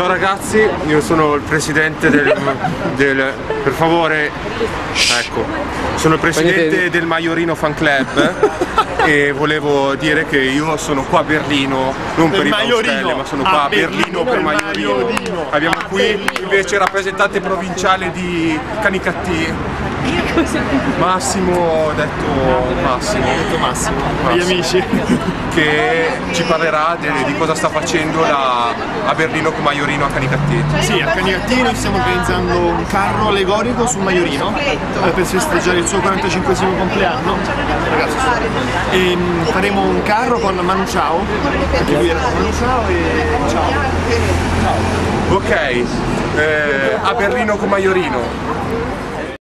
Ciao ragazzi, io sono il presidente per favore, ecco, sono il presidente del Maiorino Fan Club e volevo dire che io sono qua a Berlino, non per i Baustelle, ma sono qua a Berlino per Maiorino. Abbiamo qui invece il rappresentante provinciale di Canicattì, Massimo, detto Massimo, gli amici, che ci parlerà di cosa sta facendo a Berlino con Maiorino a Canicattì. Sì, a Canicattì noi stiamo organizzando un carro allegorico sul Maiorino per festeggiare il suo 45esimo compleanno. Ragazzi, e faremo un carro con Manu Ciao, perché lui era Manu Ciao e ciao. Ok, a Berlino con Maiorino.